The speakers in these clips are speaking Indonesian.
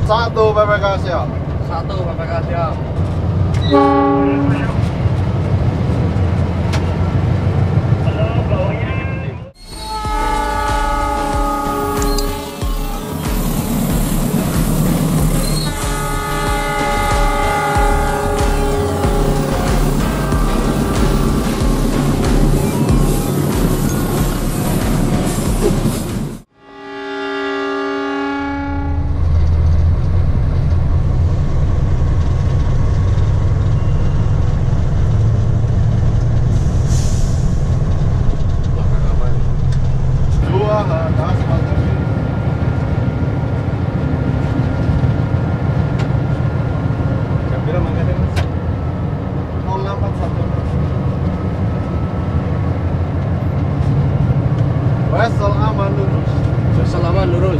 Satu PPK siap. Satu PPK siap. Wesel aman lurus. Wesel aman lurus.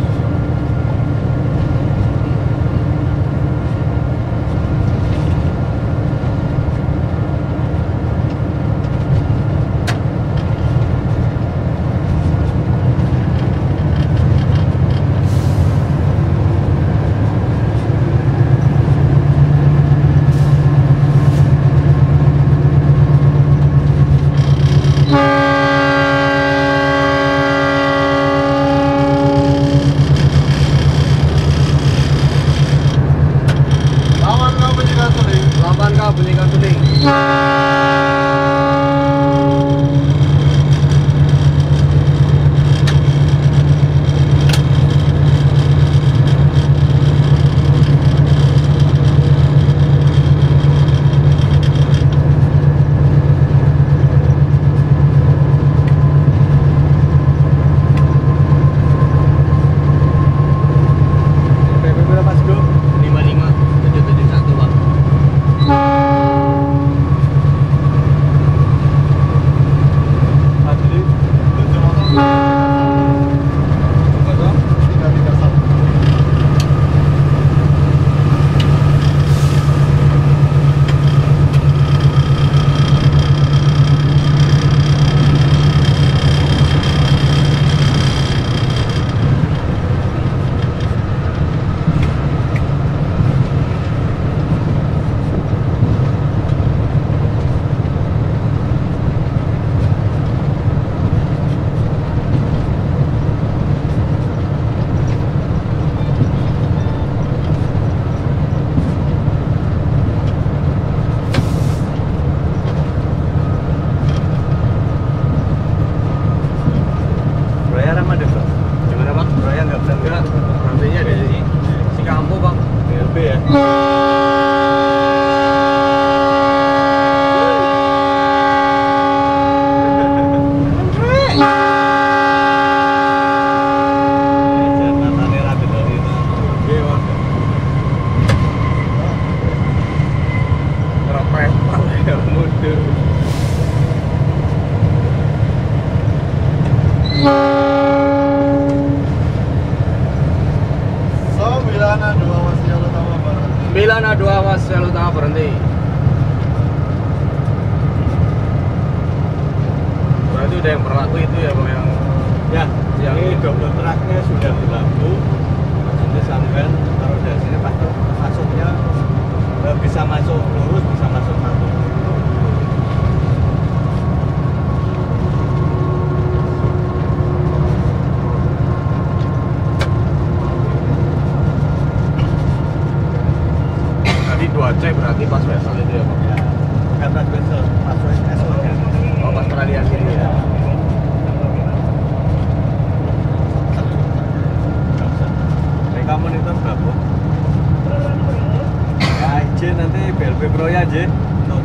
Bunyikan tuling. Bilana 2 Mas Sel Utama berhenti. Berarti udah yang berlaku itu ya Bang yang ini double tracknya sudah berlaku. Nanti sampai taruh dari sini pasti masuknya bisa masuk lurus, bisa masuk satu. Tadi 2C berarti pas Wesel itu ya Bang? Ya, bukan pas Wesel, pas Wesel kan. Oh pas peralihan sini ya. Mereka monitor berapa? Ya izin nanti BLP Pro ya aja. Tahun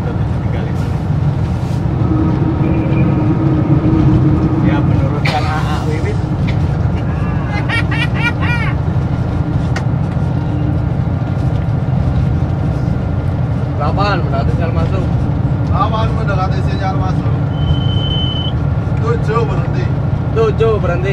735. Ya menurunkan AA Wiwit. Mendekati sinyal masuk. 8 mendekati sinyal masuk. 7 berhenti. 7 berhenti.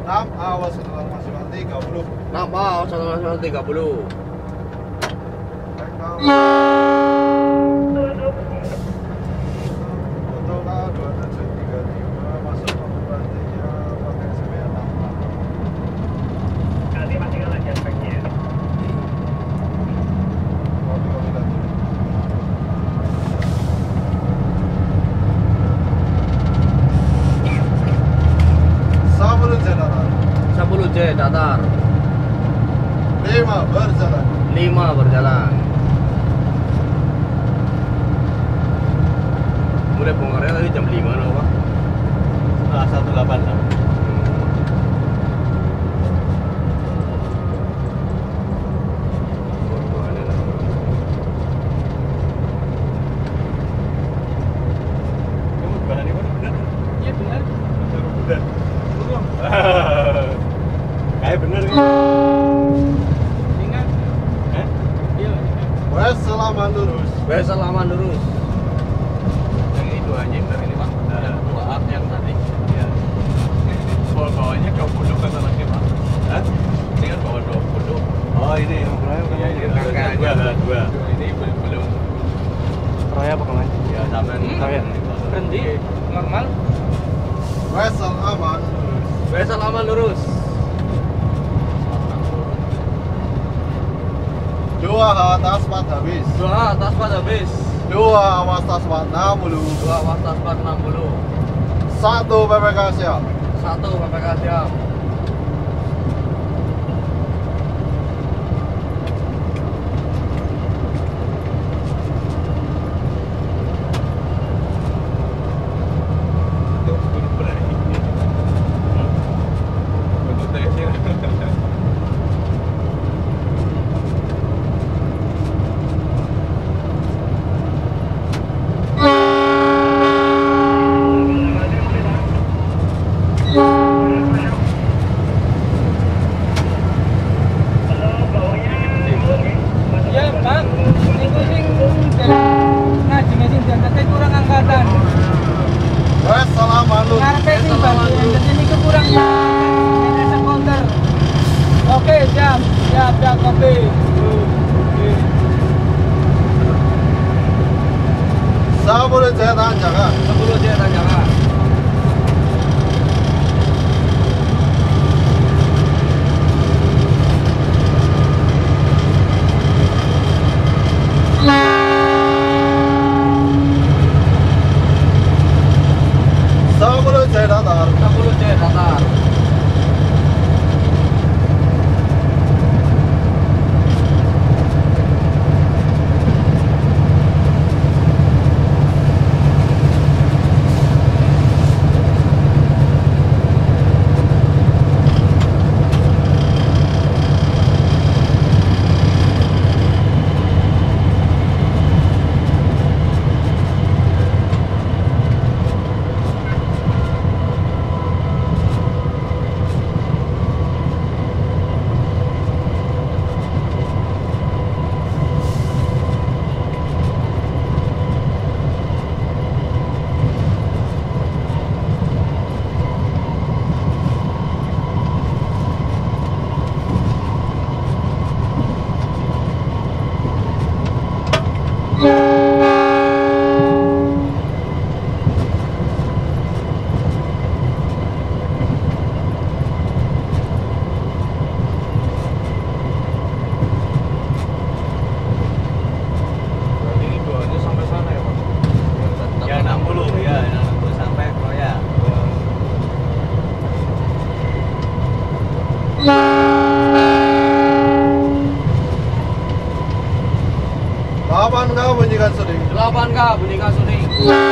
6 awas setelah maksimal 30. 6A 130. Untuk K2735 masuk operasinya pakai semen 6A. Kali matikan aja speknya. Kopi lagi. Sebelum jalan 10C datar. 5 berjalan. 5 berjalan. Mulai bongkarnya tadi jam 5 loh, Pak. Setelah 186. Kamu bahan ini bener? Iya benar. Bener. Belum. Kayak bener kan? Ingat. Hah? Iya. Wes selamat lurus. Biasa lama lurus. Yang ini dua anjing dari ini Pak. Yang dua up yang tadi. Iya. Soal bawahnya 20 kata lagi Pak. Hah? Ini kan bawa 20. Oh ini yang iya, ini ada dua. Ini belum. Raya apa kemana? Ya sampean Raya. Berhenti. Normal. Wes aman. Biasa lama lurus. 2 atas 4 habis. 2 atas pas habis. 2 awas tas 60. 2 awas tas 60. 1 PPK siap. 1 PPK siap. Ya Pak. Niku sing ngajine sing jantate kurang angkatan. Wes selamat lurus. Ngarepe sing bagian jadi niku kurang ini counter. Oke, siap. Siap kopi. Sebelum jalan jaga. 10C tanjakan. Sebelum jalan datar. 10C datar. Ini duanya sampai sana ya, Pak. Ya 60 ya, 60 sampai Kroya. Lapan kau bunyikan suling. 8K bunyikan suling.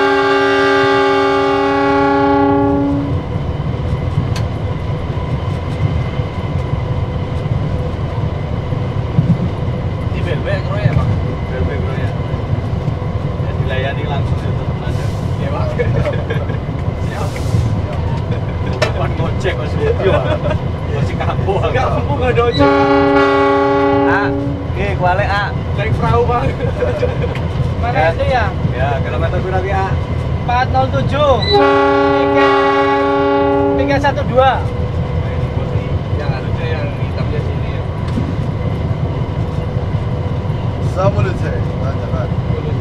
Di Belbek Kroya, Pak. Belbek Kroya. Ya dilayani langsung itu ada. Iya, Pak. Siap. Bukan ngojek Mas Budi. Masih kampung. Kampung ada ojek. Ah, oke, kuale A. Naik perahu, Pak. Mana itu ya? Ya, kilometer berapa A? 407. Tiket 312. 10 C tanjakan. 10 C.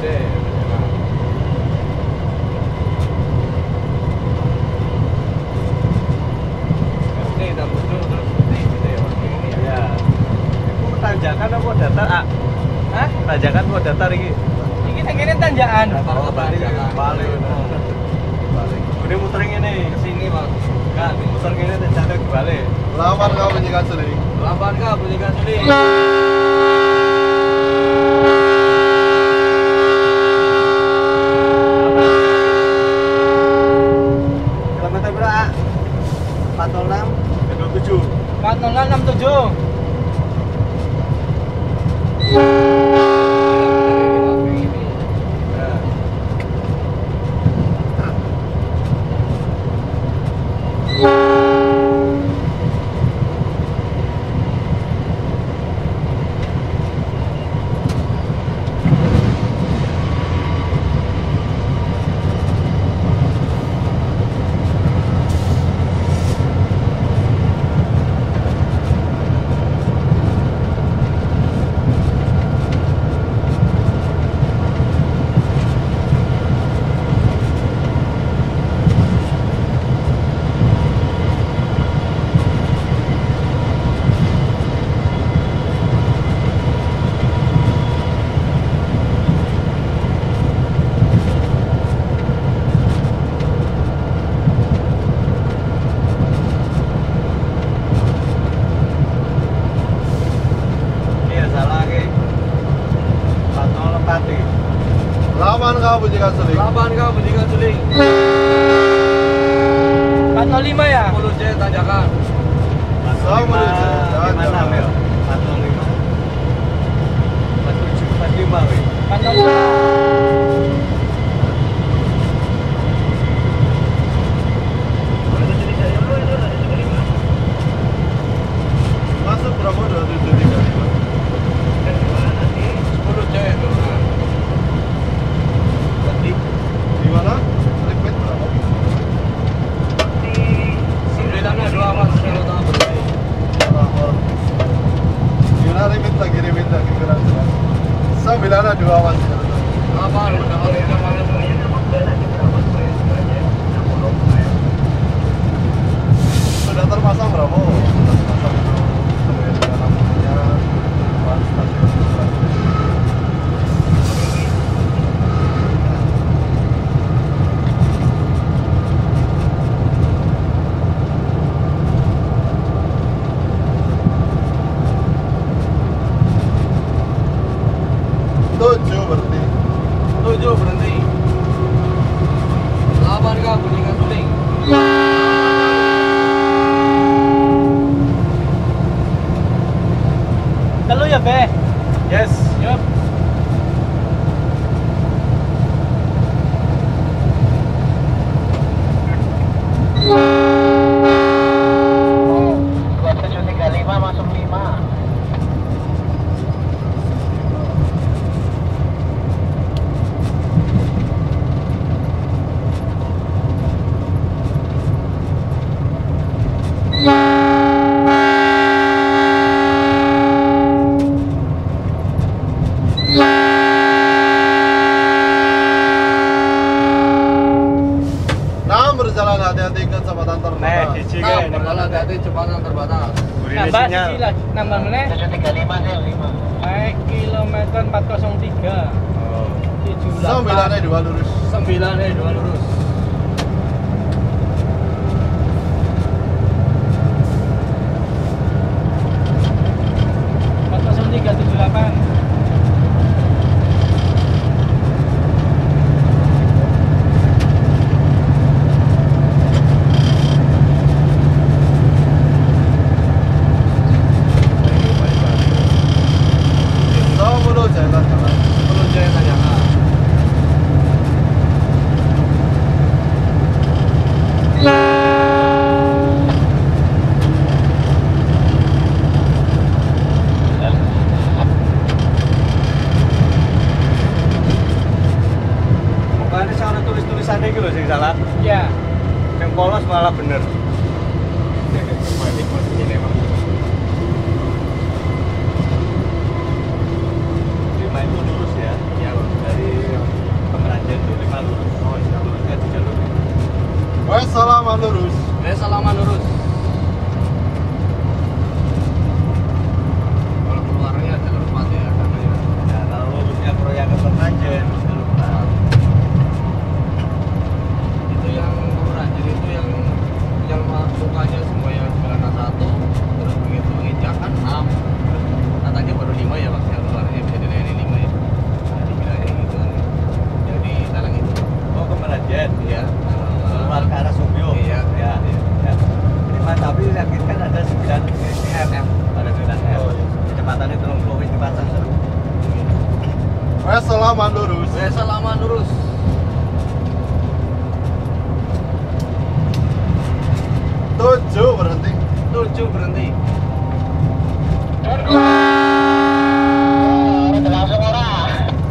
Ini 67 terus putih gitu ya, warna ini ya. Ya. Itu tanjakan apa datar? Ah, Hah? tanjakan apa datar iki? Iki nang kene tanjakan. Oh, balik. Balik. Balik. Udah muter ngene ke sini, Mas. Enggak, muter ngene tanjakan balik. Lawan kau bunyikan seling. Lamban kah bunyikan suling. Kilometer berapa? 46 27. 4067. Nah. Lawan kau bunyikan seling. Lamban kah bunyikan suling. 45 ya? 10 C tanjakan. 10 C Gimana, Mel? 45 47 45 weh. 45. Masuk berapa 2735? 10 C itu. Berarti Di mana? Repeat berapa? 9-nya 2 Mas kalau tak berhenti. Lapor. Gimana repeat lagi kira-kira. 9 2 Mas. Apa lu dapat ini namanya? Sudah terpasang berapa? Sudah terpasang itu. Sesuai dengan namanya. Pas stasiun. Tujuh berarti. 7 berhenti. Lamban kah bunyikan suling. Telu ya, Be? yes. Yup. Masuk 5. Nah, berjalan hati-hati ke kecepatan Nah, terbatas. hiji Nah, kae. berjalan hati kecepatan terbatas. Burine Nambah sinyal. siji lagi. Nambah meneh. 735 sih 5. Naik kilometer 403. Oh. 9 2 lurus. 9 2 lurus. tulisannya gitu sing salah. Ya. Yang polos malah bener. Balik posisinya emang. 5 itu lihat gitu kan ada 9 RPM kan, ada 9 R. Oh, iya. Kecepatannya 30 wis dipasang terus. Wes selamat lurus. Salaman lurus. Tujuh berhenti. 7 berhenti. Udah langsung orang.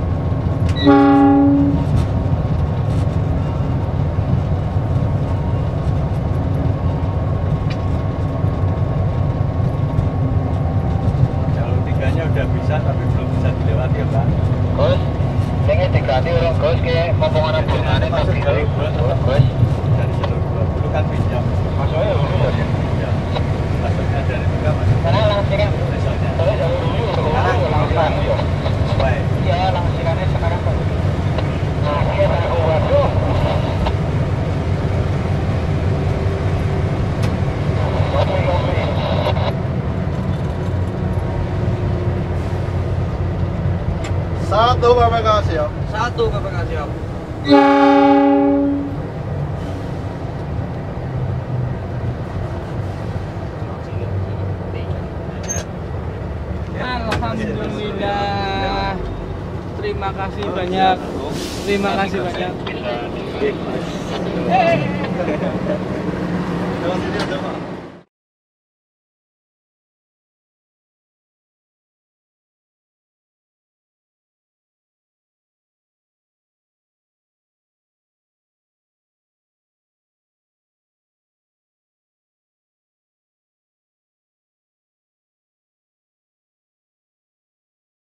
Jalur 3-nya udah bisa tapi belum bisa dilewati ya Pak. Gus, ini diganti orang Gus kayak potongan bunganya masih Jalur Gus. 2 dari jalur 20 kan pinjam. Masuknya dulu ya. Ya. Masuknya dari 3 masuk. Karena langsiran, Misalnya. terus jalur dulu, Sekarang langsiran. Baik. Iya, langsirannya sekarang Pak. Nah, dia waduh. Satu PPK siap. 1 KPK siap. Alhamdulillah. Terima kasih banyak. Terima kasih banyak. Lewat sini ada Pak.